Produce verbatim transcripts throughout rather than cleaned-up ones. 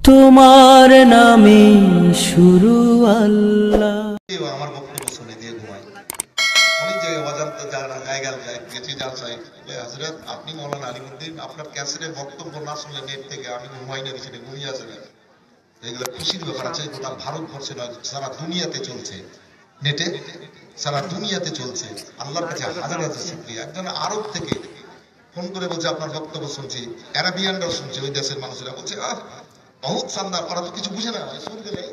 তোমার নামে শুরু আল্লাহ। আমার বক্তব্য শুনে দিয়ে ঘুমাই। অনেক জায়গায় অজান্তে যারা জায়গায় যায় গেছি জালসাই, হযরত আপনি মৌলানা আলিমুদ্দিন আপনার ক্যাসেটের বক্তব্য না শুনলে নেট থেকে আমি ঘুমাই না, বিছানায় ঘুমিয়ে আসে না। এগুলো খুশির ব্যাপার আছে, গোটা ভারতবর্ষে নয় সারা দুনিয়াতে চলছে, নেটে সারা দুনিয়াতে চলছে। আল্লাহর কাছে হাজার হাজার শুকরিয়া। একজন আরব থেকে ফোন করে বলছে আপনার বক্তব্য শুনছি, অ্যারাবিয়ানরাও শুনছে, ওই দেশের মানুষেরা বলছে আহ বহুত শানদার, ওরা তো কিছু বুঝে না, শুনতে নেই।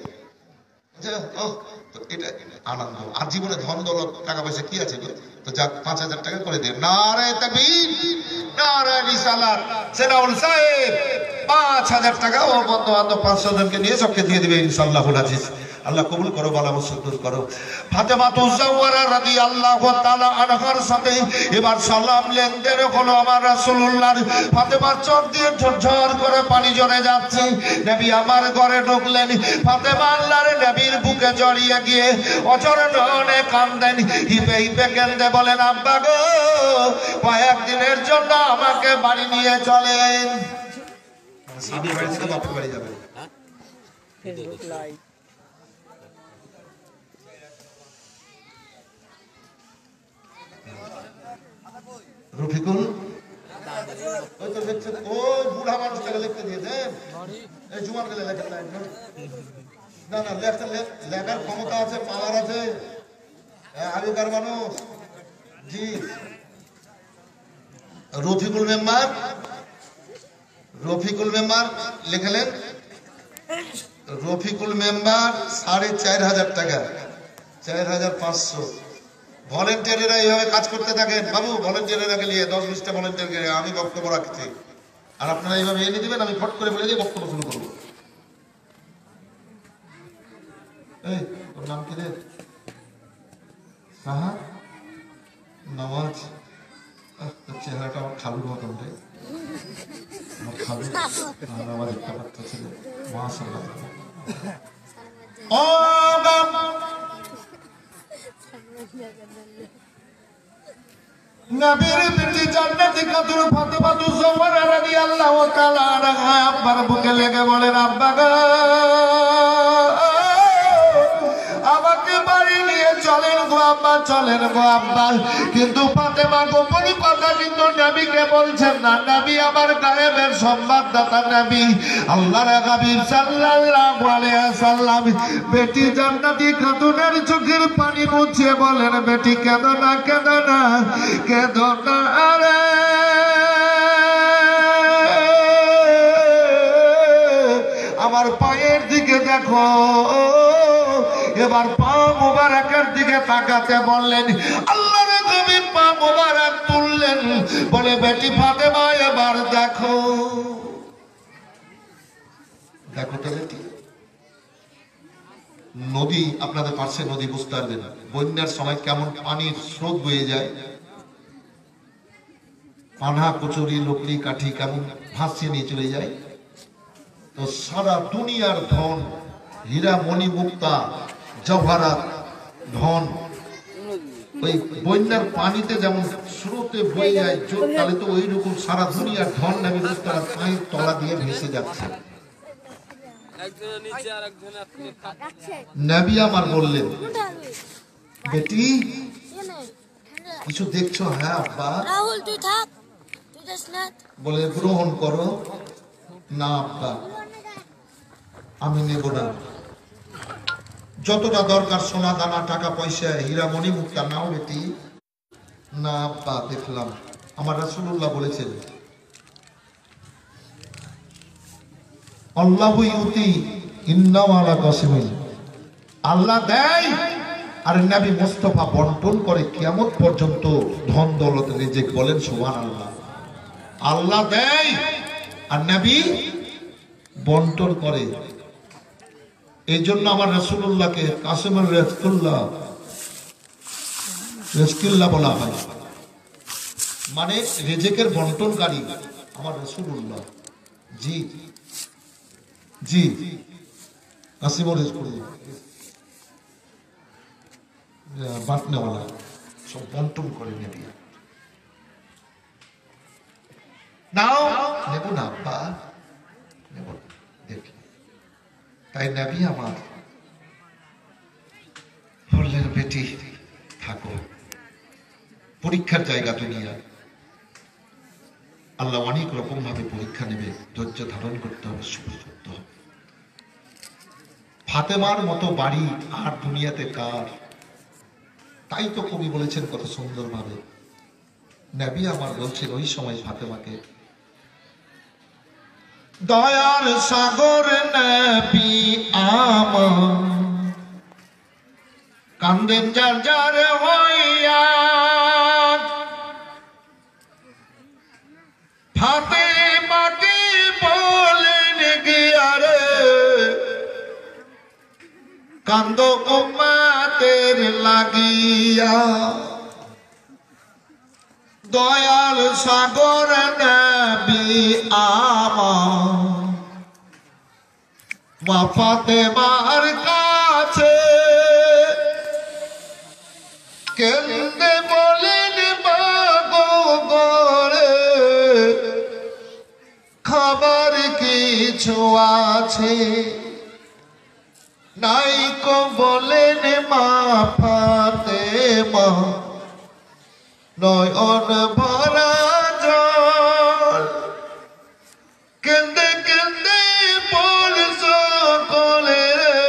এটা আনন্দ। আর জীবনে ধন দৌলত টাকা পয়সা কি আছে? তো যাক পাঁচ হাজার টাকা করে দেন। নারায়ে তাকবীর, নারায়ে রিসালাত। সেনাউল সাহেব পাঁচ হাজার টাকা ও বন্ধু বান্ধব পাঁচশো জনকে নিয়ে সবকে দিয়ে দিবে ইনশাআল্লাহুল আজিজ। আল্লাহ কবুল করো, বালা মুসদ্দুর করো। ফাতেমাতুজ জাওয়ারা রাদিয়াল্লাহু তাআলা আনহার সাথে এবার সালাম লেনদেন হলো আমার রাসূলুল্লাহর। ফাতেমার চোখ দিয়ে ঝরঝর করে পানি ঝরে যাচ্ছে। নবী আমার ঘরে ঢুকলেন। ফাতেমা আল্লাহর নবীর বুকে জড়িয়ে গিয়ে অচরণে কাঁদেন, হিপে হিপে কেঁদে বলেন, আব্বা গো কয়েকদিনের জন্য আমাকে বাড়ি নিয়ে চলেন। সিডি বাড়ি থেকে বাপের বাড়ি যাবে। Facebook live. রফিকুল ওই তো লিখছে, ওই বুড়া মানুষটাকে লিখতে দিয়ে দেন, এই জুমার গেলে লেখা নাই না না লেখতে লেখার ক্ষমতা আছে, পাওয়ার আছে, আগেকার মানুষ। জি রফিকুল মেম্বার, রফিকুল মেম্বার লিখলেন, রফিকুল মেম্বার সাড়ে চার হাজার টাকা, চার হাজার পাঁচশো। ভলেন্টিয়ারেরা এইভাবে কাজ করতে থাকেন বাবু, ভলেন্টিয়ারেরা নিয়ে দশ বিশটা ভলেন্টিয়ারকে আমি বক্তব্য রাখছি, আর আপনারা এইভাবে এনে দিবেন, আমি ফট করে বলে দিয়ে বক্তব্য শুরু করবো। এই ওর নাম কি রে? সাহা নওয়াজ। চেহারাটা আমার খালুর মতন রে, আমার খালু আর আমার একটা বাচ্চা ছিল মাশাআল্লাহ। ও নবীর বিবি জান্নাতি খাতুন ফাতেমাতুজ জাওহরা রাদিয়াল্লাহু তাআলা আনহা আব্বার বুকে লেগে বলেন, আব্বা গো আমাকে বাড়ি নিয়ে চলেন গো আব্বা, চলেন গো আব্বা। কিন্তু ফাতেমা গোপনে কথা কিন্তু নবীকে বলছেন না। নবী আমার গায়েবের সংবাদদাতা, নবী আল্লাহর হাবিব সাল্লাল্লাহু আলাইহি ওয়াসাল্লাম বেটি জান্নাতি খাতুনের চোখের পানি মুছে বলেন, বেটি কেঁদো না, কেঁদো না, কেঁদো না রে, আমার পায়ের দিকে দেখো। এবার পা মুবারকের দিকে তাকাতে বললেন, আল্লাহর নবী পা মুবারক তুললেন, বলে বেটি ফাতেমা এবার দেখো। দেখো তো বেটি, নদী আপনাদের পাশে নদী বুঝতে পারবে না, বন্যার সময় কেমন পানির স্রোত বয়ে যায়, পানা কচুরি লকড়ি কাঠি কেমন ভাসিয়ে নিয়ে চলে যায়। তো সারা দুনিয়ার ধন, হীরা মণি মুক্তা জওহরাত ধন ওই বন্যার পানিতে যেমন স্রোতে বয়ে যায় জোর তালে, তো ওই রকম সারা দুনিয়ার ধন নবী মুস্তাফার পায়ের তলা দিয়ে ভেসে যাচ্ছে। নবী আমার বললেন, বেটি কিছু দেখছো? হ্যাঁ আব্বা। রাহুল তুই থাক, তুই যাস না। বলে গ্রহণ করো। না আব্বা আমি নেব না, যতটা দরকার সোনা দানা টাকা পয়সা হীরা মণি মুক্তা নাও বেটি। না আব্বা দেখলাম আমার রাসূলুল্লাহ বলেছেন, আল্লাহু ইউতি ইন্নাহু আলা কাসিমিন, আল্লাহ দেয় আর নবী মুস্তাফা বন্টন করে কিয়ামত পর্যন্ত ধন দৌলত রিজিক। বলেন সুবহানাল্লাহ। আল্লাহ দেয় আর নবী বন্টন করে। এই জন্য আমার রাসূলুল্লাহকে কাসিমুর রিজকুল্লাহ রিজকুল্লাহ বলা হয়, মানে রিজিকের বন্টনকারী আমার রাসূলুল্লাহ। জি জি কাসিমুর রিজকুল্লাহ বাঁটনেওয়ালা, সব বন্টন করে নেবি। নাও নেব না আব্বা, নেব দেখি তাই নবী আমার বললেন, বেটি থাকো, পরীক্ষার জায়গা দুনিয়া, আল্লাহ অনেক রকম ভাবে পরীক্ষা নেবে, ধৈর্য ধারণ করতে হবে, সবুর করতে হবে। ফাতেমার মতো বাড়ি আর দুনিয়াতে কার? তাই তো কবি বলেছেন কত সুন্দর ভাবে, নবী আমার বলছেন ওই সময় ফাতেমাকে, দয়ার সাগর নবী আমার কান্দেন যার যার হইয়া, ফাতেমাকে বলেন গিয়া রে কান্দ উম্মতের লাগিয়া, দয়াল সাগর নবী আমার মা ফাতেমার কাছে কেন্দে বলেন, বাগো গরে খাবার কিছু আছে নাই কো, বলেন মা ফাতেমা নয়ন ভরা জল, কেন্দে কেন্দে বল সকলে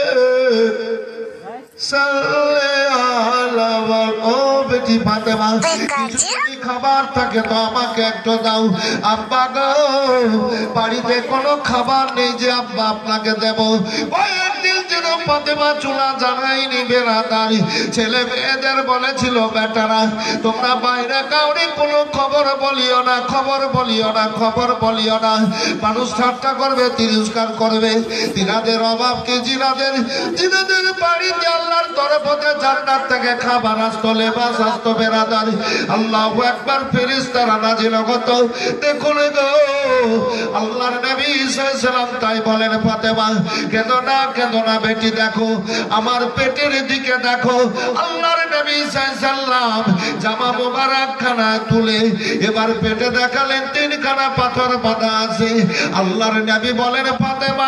সাল্লে আলা। ও বেটি ফাতেমা, কিছু যদি খাবার থাকে তো আমাকে একটু দাও। আব্বা গো, বাড়িতে কোনো খাবার নেই যে আব্বা আপনাকে দেব। একদিন যেন ফাতেমা চুলা জ্বালাইনি বেরাদারি, ছেলে মেয়েদের বলেছিল, বেটারা তোমরা বাইরে কাউরি কোনো খবর বলিও না, খবর বলিও না, খবর বলিও না। মানুষ ঠাট্টা করবে, তিরস্কার করবে। জিনাদের অভাব কি? জিনাদের জিনাদের বাড়িতে আল্লাহর তরফতে জান্নাত থেকে খাবার আসতো, লেবাস আসতো বেরাদারি। আল্লাহু আকবার, ফেরেশতারা নাজিল হতো। দেখুন গো, আল্লাহর নবী সাল্লাল্লাহু আলাইহি সাল্লাম তাই বলেন, ফাতেমা কেঁদো না, কেঁদো না বেটি, দেখো আমার পেটের দিকে দেখো। আল্লাহর নবী সাল্লাল্লাহু আলাইহি সাল্লাম জামা মোবারক খানা তুলে এবার পেটে দেখালেন তিনখানা পাথর বাঁধা আছে। আল্লাহর নবী বলেন, ফাতেমা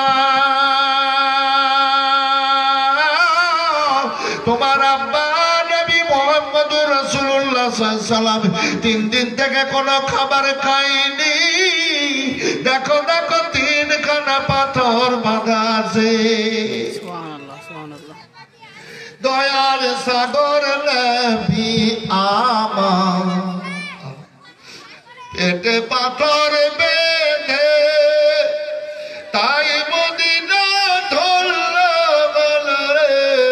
তোমার আব্বা নবী মুহাম্মদুর রাসূলুল্লাহ সাল্লাল্লাহু আলাইহি সাল্লাম তিন দিন থেকে কোনো খাবার খায়নি। দেখো দেখো তিনখানা পাথর বাঁধা আছে। সুবহানাল্লাহ, সুবহানাল্লাহ। দয়ার সাগর নবী আমার পেটে পাথর বেঁধে তাই মদিনা ধরল বলে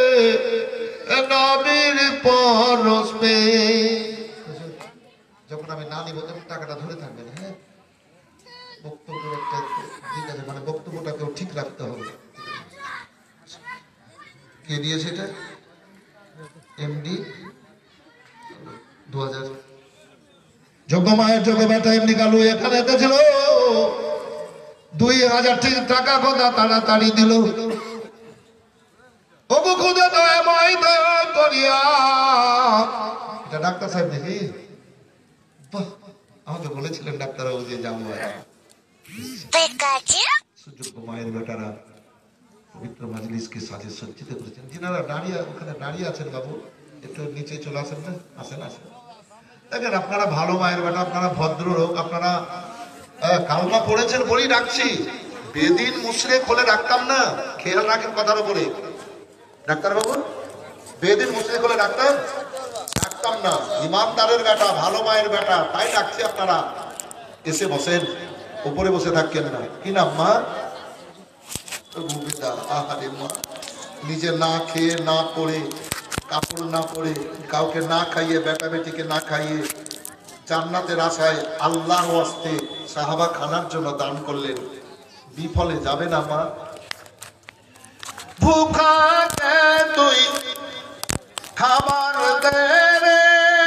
নবীর পরশ পেয়ে। যখন আমি না নিব তখন টাকাটা ধরে থাকবেন। হ্যাঁ, বক্তব্যের একটা ঠিক আছে, মানে বক্তব্যটাকেও ঠিক রাখতে হবে। কে দিয়েছে এটা? এমডি দু হাজার যোগ্য মায়ের যোগ্য বেটা এমডি কালু এখানে ছিল। দুই হাজার টাকা কথা তাড়াতাড়ি দিল। ওগো খুদে দয়াময় দয়া করিয়া। এটা ডাক্তার সাহেব দেখি আমাকে বলেছিলেন ডাক্তারবাবু যে যাবো। সুযোগ্য মায়ের বেটারা পবিত্র মাজলিসকে সাজে সজ্জিত করেছেন। যিনারা দাঁড়িয়ে ওখানে দাঁড়িয়ে আছেন, বাবু একটু নিচে চলে আসেন না, আসেন আসেন। দেখেন আপনারা ভালো মায়ের বেটা, আপনারা ভদ্র লোক, আপনারা কালমা পড়েছেন বলেই ডাকছি। বেদিন মুশরিক হলে ডাকতাম না, খেয়াল রাখেন কথার উপরে। ডাক্তার বাবু বেদিন মুশরিক হলে ডাক্তার ডাকতাম না। ইমানদারের বেটা, ভালো মায়ের বেটা, তাই ডাকছি। আপনারা এসে বসেন, উপরে বসে থাকেন না। কি নাম মা? আহারে মা, নিজে না খেয়ে না পড়ে, কাপড় না পরে, কাউকে না খাইয়ে, বেটা বেটিকে না খাইয়ে জান্নাতের আশায় আল্লাহর ওয়াস্তে সাহাবা খানার জন্য দান করলেন। বিফলে যাবে না মা। ভুখা তুই খাবার দে রে,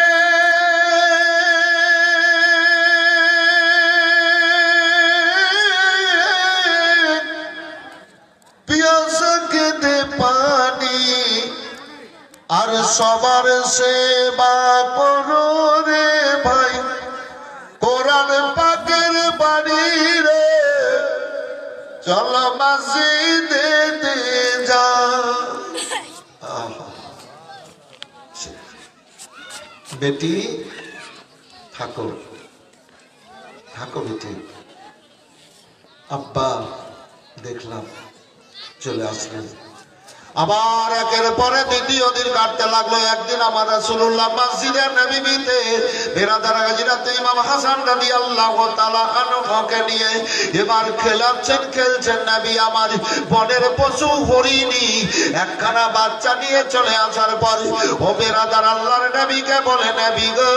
পিয়াসাকে দে পানি, আর সবার সেবা করো রে ভাই। কোরআন পাকের বাণী রে, চল মসজিদে যা। বেটি থাকো থাকো বেটি। আব্বা দেখলাম চলে আসলেন। আবার একের পরে দ্বিতীয় দিন কাটতে লাগলো। একদিন আমার রাসূলুল্লাহ মসজিদে নববীতে বেরাদার হাজরাতে ইমাম হাসান রাদিয়াল্লাহু তাআলা আনহুকে নিয়ে এবার খেলাচ্ছেন খেলছেন। নবী আমার বনের পশু হরিণী একখানা বাচ্চা নিয়ে চলে আসার পর ও বেরাদার আল্লাহর নবীকে বলে, নবী গো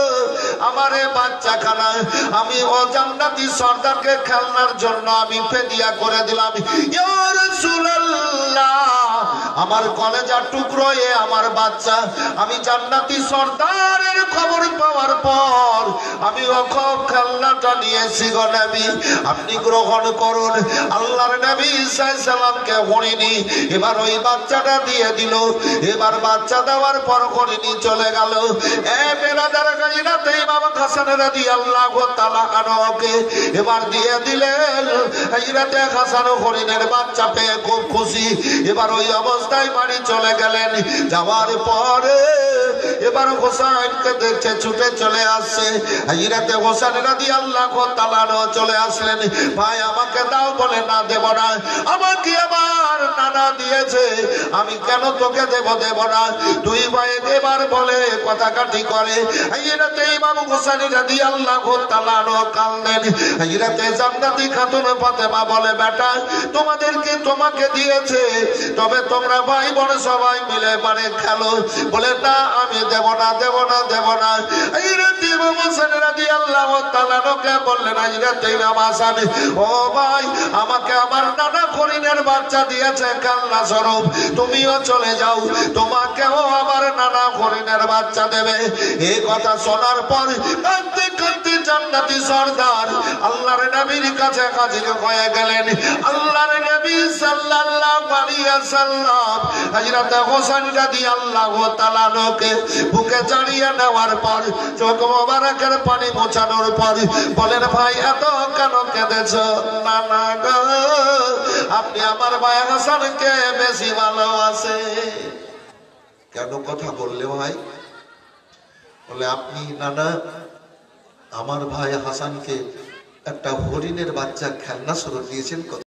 আমার এই বাচ্চাখানা আমি ও জান্নাতি সর্দারকে খেলনার জন্য আমি ফেদিয়া করে দিলাম। ইয়া রাসূলুল্লাহ আমার কলেজার টুকরো এ আমার বাচ্চা, আমি জান্নাতি সর্দারের খবর পাওয়ার পর আমি ও খুব খেলনাটা নিয়েছি গো নবী, আপনি গ্রহণ করুন। আল্লাহর নবী ঈসা আলাইহিস সালামকে হরিণী এবার ওই বাচ্চাটা দিয়ে দিল। এবার বাচ্চা দেওয়ার পর হরিণী চলে গেল। এ বেরাদার গাজীরাতে ইমাম হাসান রাদিয়াল্লাহু তাআলা আনহুকে এবার দিয়ে দিলেন। হাজরাতে হাসান হরিণের বাচ্চা পেয়ে খুব খুশি। এবার ওই অবস্থায় বাড়ি চলে গেলেন। যাওয়ার পরে এবার হোসেনকে দেখছে ছুটে চলে আসছে। হযরত হোসেন রাদিয়াল্লাহু তাআলা চলে আসলেন। ভাই আমাকে দাও, বলে না দেব না, আমাকে আমার নানা দিয়েছে, আমি কেন তোকে দেব দেব না। দুই ভাই এবার বলে কথা কাটি করে। হযরত ইমাম হোসেন রাদিয়াল্লাহু তাআলা কাঁদলেন। হযরত জান্নাতি খাতুন ফাতেমা বলে, বেটা তোমাদেরকে তোমাকে দিয়েছে, তবে তোমরা ভাই বোন সবাই মিলে মানে খেলো। বলে না আমি দেব না দেব না দেব না। হযরত ইমাম হোসেন রাদিয়াল্লাহু তাআলা কে বললেন, হযরত ইমাম হাসান ও ভাই আমাকে আমার নানা হরিণের বাচ্চা দিয়েছে কান্না স্বরূপ, তুমিও চলে যাও, তোমাকেও আমার নানা হরিণের বাচ্চা দেবে। এই কথা শোনার পর কাঁদতে কাঁদতে জান্নাতি সর্দার আল্লাহর নবীর কাছে হাজির হয়ে গেলেন। আল্লাহর নবী সাল্লাল্লাহু আলাইহি ওয়াসাল্লাম হযরত হোসেন রাদিয়াল্লাহু তাআলা কে বুকে জড়িয়ে নেওয়ার পর চোখ মোবারকের পানি মোছানোর পর বলেন, ভাই এত কেন কেঁদেছো? না না গো, আপনি আমার ভাই হাসানকে বেশি ভালোবাসে। কেন কথা বললে ভাই? বলে আপনি নানা আমার ভাই হাসানকে একটা হরিণের বাচ্চা খেলনা স্বরূপ দিয়েছেন।